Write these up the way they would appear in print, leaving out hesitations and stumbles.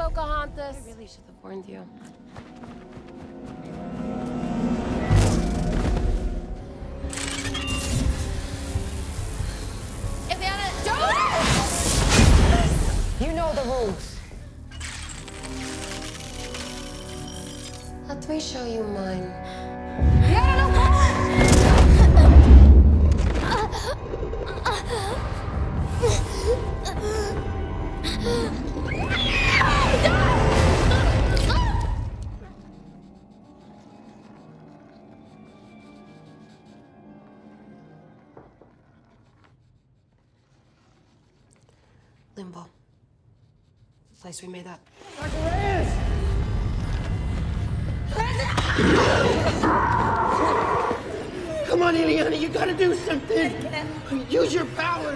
Pocahontas. I really should have warned you. Indiana, don't! You know the rules. Let me show you mine. Limbo. The place we made up. Come on, Indiana, you gotta do something. Use your power.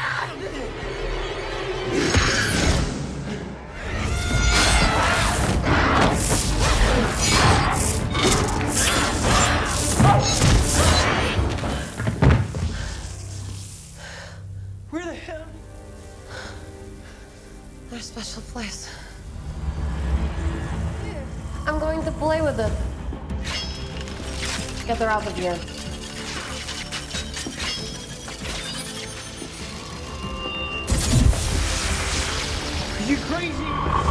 Where the hell? Their special place. I'm going to play with them. Get her out of here. Are you crazy?